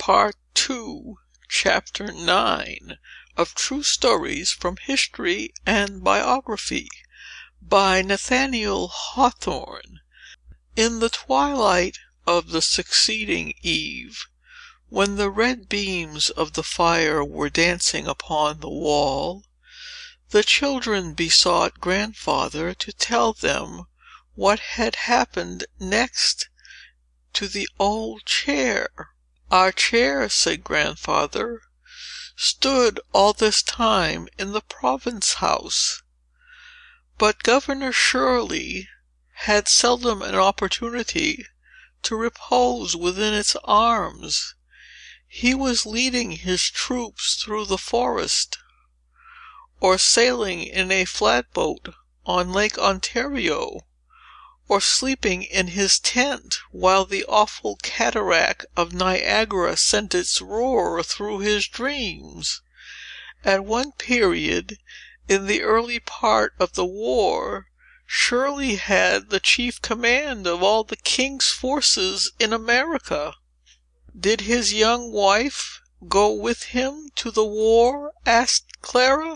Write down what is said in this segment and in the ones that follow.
Part II, Chapter IX, of True Stories from History and Biography, by Nathaniel Hawthorne. In the twilight of the succeeding eve, when the red beams of the fire were dancing upon the wall, the children besought Grandfather to tell them what had happened next to the old chair. "Our chair," said Grandfather, "stood all this time in the Province House; but Governor Shirley had seldom an opportunity to repose within its arms. He was leading his troops through the forest, or sailing in a flatboat on Lake Ontario, or sleeping in his tent, while the awful cataract of Niagara sent its roar through his dreams. At one period, in the early part of the war, Shirley had the chief command of all the king's forces in America." "Did his young wife go with him to the war?" asked Clara.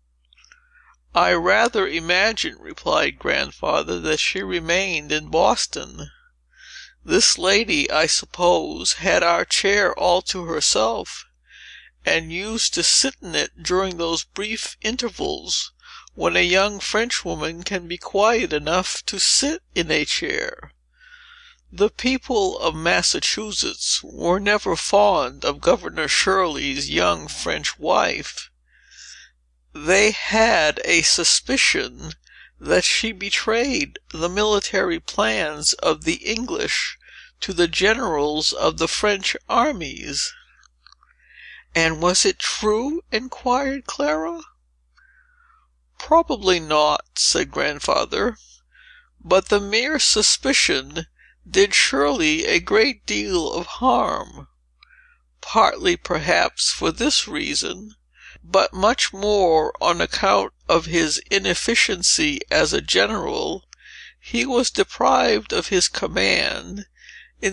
"I rather imagine," replied Grandfather, "that she remained in Boston. This lady, I suppose, had our chair all to herself, and used to sit in it during those brief intervals when a young Frenchwoman can be quiet enough to sit in a chair. The people of Massachusetts were never fond of Governor Shirley's young French wife. They had a suspicion that she betrayed the military plans of the English to the generals of the French armies." "And was it true?" inquired Clara. "Probably not," said Grandfather. "But the mere suspicion did Shirley a great deal of harm. Partly, perhaps, for this reason, but much more on account of his inefficiency as a general. He was deprived of his command in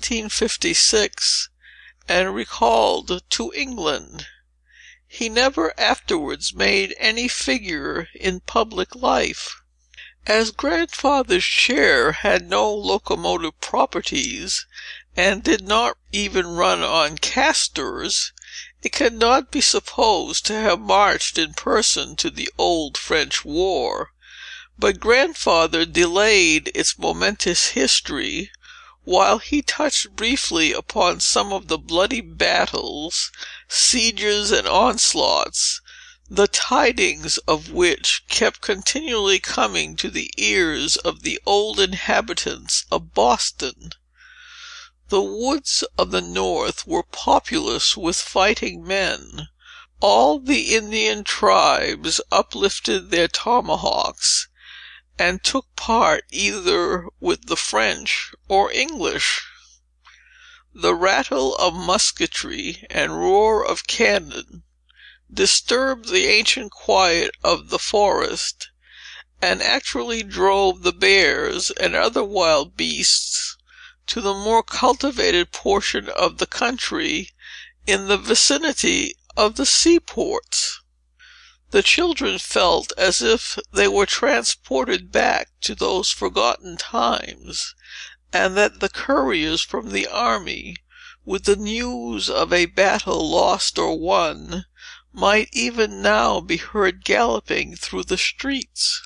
1756, and recalled to England. He never afterwards made any figure in public life. As Grandfather's chair had no locomotive properties, and did not even run on castors, it cannot be supposed to have marched in person to the old French war. But Grandfather delayed its momentous history, while he touched briefly upon some of the bloody battles, sieges, and onslaughts, the tidings of which kept continually coming to the ears of the old inhabitants of Boston. The woods of the North were populous with fighting men. All the Indian tribes uplifted their tomahawks, and took part either with the French or English. The rattle of musketry and roar of cannon disturbed the ancient quiet of the forest, and actually drove the bears and other wild beasts to the more cultivated portion of the country in the vicinity of the seaports. The children felt as if they were transported back to those forgotten times, and that the couriers from the army, with the news of a battle lost or won, might even now be heard galloping through the streets.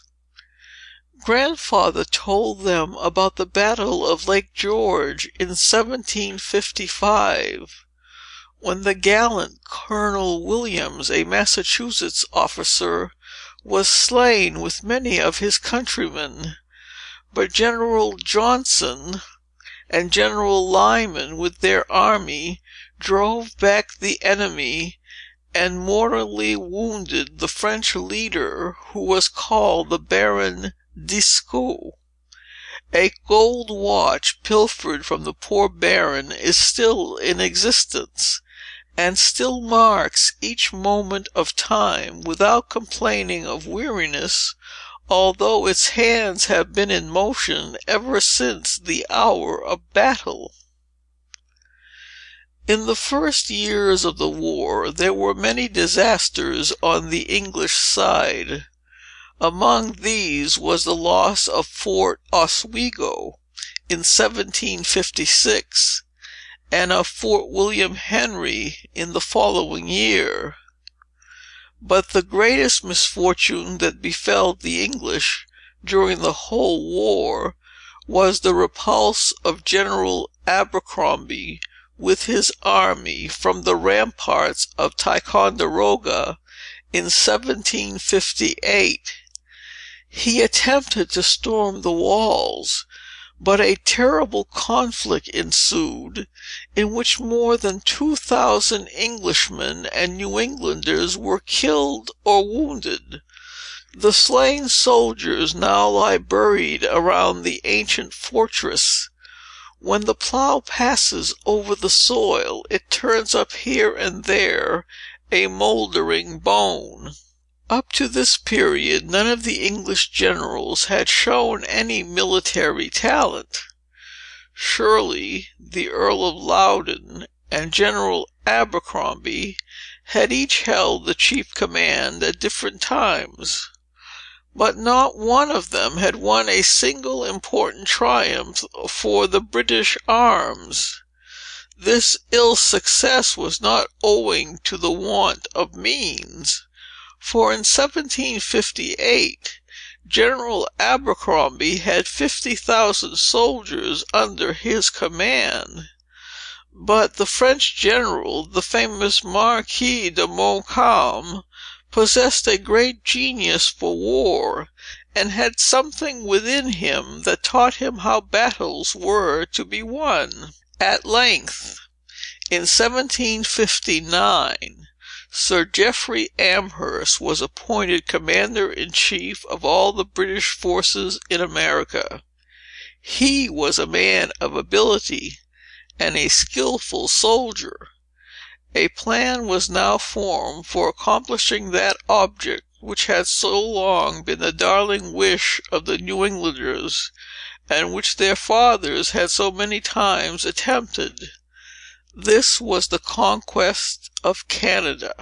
Grandfather told them about the battle of Lake George in 1755, when the gallant Colonel Williams, a Massachusetts officer, was slain with many of his countrymen. But General Johnson and General Lyman, with their army, drove back the enemy, and mortally wounded the French leader, who was called the Baron Dieskau. A gold watch, pilfered from the poor baron, is still in existence, and still marks each moment of time, without complaining of weariness, although its hands have been in motion ever since the hour of battle. In the first years of the war, there were many disasters on the English side. Among these was the loss of Fort Oswego in 1756, and of Fort William Henry in the following year. But the greatest misfortune that befell the English during the whole war was the repulse of General Abercrombie with his army from the ramparts of Ticonderoga in 1758. He attempted to storm the walls, but a terrible conflict ensued, in which more than 2,000 Englishmen and New Englanders were killed or wounded. The slain soldiers now lie buried around the ancient fortress. When the plow passes over the soil, it turns up here and there a moldering bone. Up to this period, none of the English generals had shown any military talent. Shirley, the Earl of Loudon, and General Abercrombie had each held the chief command at different times. But not one of them had won a single important triumph for the British arms. This ill success was not owing to the want of means; for in 1758, General Abercrombie had 50,000 soldiers under his command. But the French general, the famous Marquis de Montcalm, possessed a great genius for war, and had something within him that taught him how battles were to be won. At length, in 1759, Sir Jeffrey Amherst was appointed commander-in-chief of all the British forces in America. He was a man of ability, and a skillful soldier. A plan was now formed for accomplishing that object which had so long been the darling wish of the New Englanders, and which their fathers had so many times attempted. This was the conquest of Canada.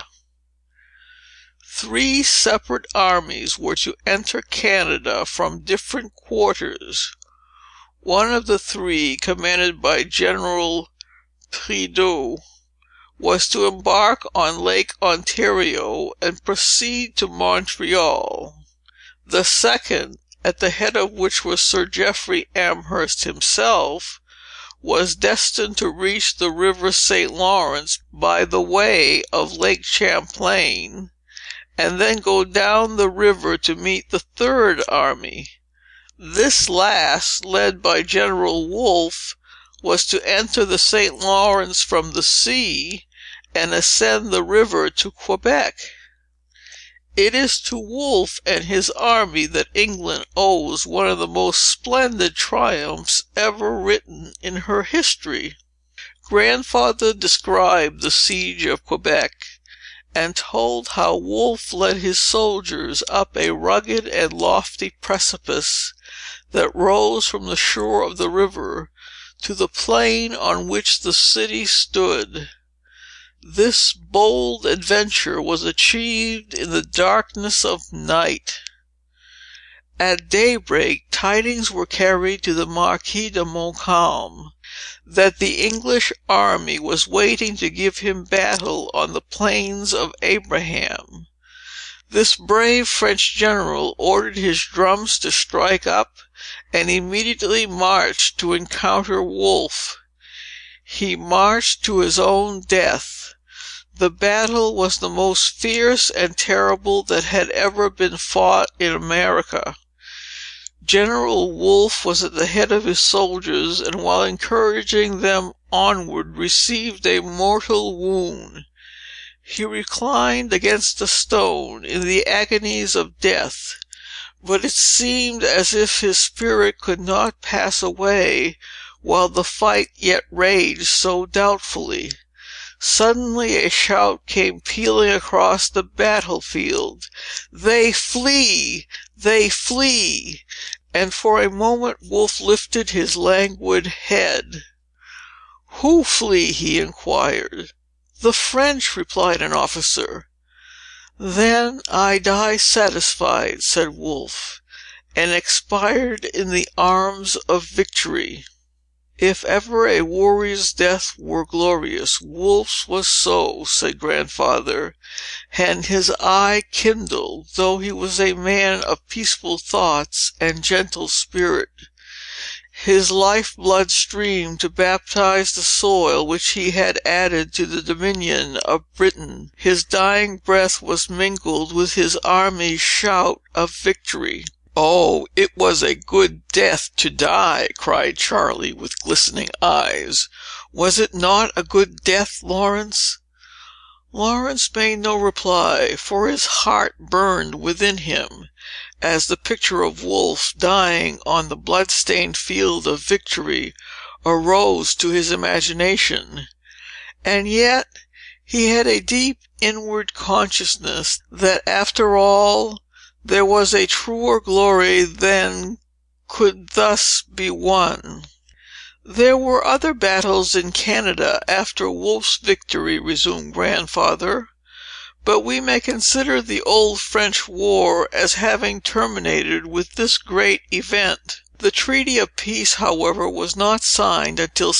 3 separate armies were to enter Canada from different quarters. One of the 3, commanded by General Prideaux, was to embark on Lake Ontario and proceed to Montreal. The second, at the head of which was Sir Jeffrey Amherst himself, was destined to reach the river St. Lawrence by the way of Lake Champlain, and then go down the river to meet the third army. This last, led by General Wolfe, was to enter the St. Lawrence from the sea, and ascend the river to Quebec. It is to Wolfe and his army that England owes one of the most splendid triumphs ever written in her history. Grandfather described the siege of Quebec, and told how Wolfe led his soldiers up a rugged and lofty precipice that rose from the shore of the river to the plain on which the city stood. This bold adventure was achieved in the darkness of night. At daybreak, tidings were carried to the Marquis de Montcalm that the English army was waiting to give him battle on the Plains of Abraham. This brave French general ordered his drums to strike up, and immediately marched to encounter Wolfe. He marched to his own death. The battle was the most fierce and terrible that had ever been fought in America. General Wolfe was at the head of his soldiers, and while encouraging them onward, received a mortal wound. He reclined against a stone, in the agonies of death, but it seemed as if his spirit could not pass away, while the fight yet raged so doubtfully. Suddenly a shout came pealing across the battlefield. "They flee! They flee!" And for a moment Wolfe lifted his languid head. "Who flee?" he inquired. "The French," replied an officer. "Then I die satisfied," said Wolfe, "and expired in the arms of victory." "If ever a warrior's death were glorious, Wolfe's was so," said Grandfather; and his eye kindled, though he was a man of peaceful thoughts and gentle spirit. His life blood streamed to baptize the soil which he had added to the dominion of Britain. His dying breath was mingled with his army's shout of victory. "Oh, it was a good death to die!" cried Charley, with glistening eyes. "Was it not a good death, Laurence?" Laurence made no reply, for his heart burned within him, as the picture of Wolfe dying on the blood-stained field of victory arose to his imagination. And yet he had a deep inward consciousness that, after all, there was a truer glory than could thus be won. "There were other battles in Canada after Wolfe's victory," resumed Grandfather; "but we may consider the old French war as having terminated with this great event. The treaty of peace, however, was not signed until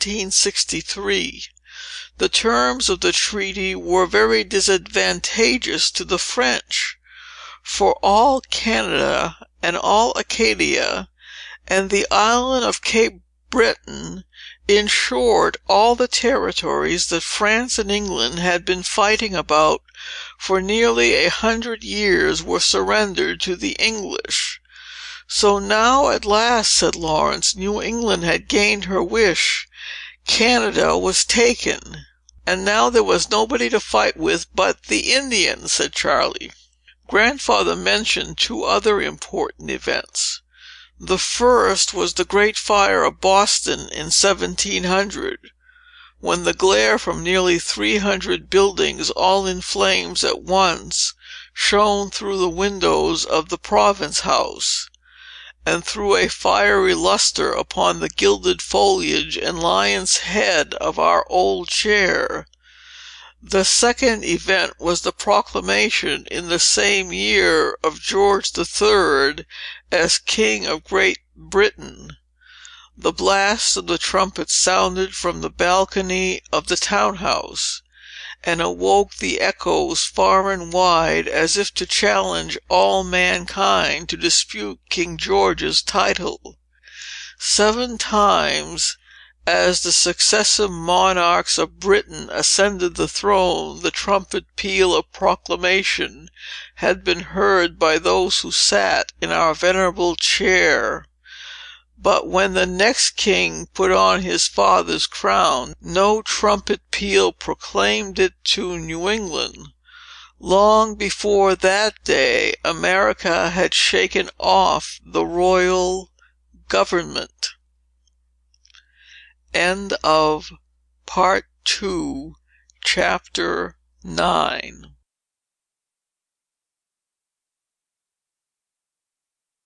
1763. The terms of the treaty were very disadvantageous to the French; for all Canada, and all Acadia, and the island of Cape Breton, in short, all the territories that France and England had been fighting about for nearly 100 years, were surrendered to the English. So now, at last," said Laurence, "New England had gained her wish. Canada was taken." "And now there was nobody to fight with but the Indians," said Charley. Grandfather mentioned two other important events. The first was the great fire of Boston in 1700, when the glare from nearly 300 buildings, all in flames at once, shone through the windows of the Province House, and threw a fiery lustre upon the gilded foliage and lion's head of our old chair. The second event was the proclamation, in the same year, of George III. as King of Great Britain. The blast of the trumpet sounded from the balcony of the town house, and awoke the echoes far and wide, as if to challenge all mankind to dispute King George's title. 7 times, as the successive monarchs of Britain ascended the throne, the trumpet peal of proclamation had been heard by those who sat in our venerable chair. But when the next king put on his father's crown, no trumpet peal proclaimed it to New England. Long before that day, America had shaken off the royal government. End of Part II, Chapter 9.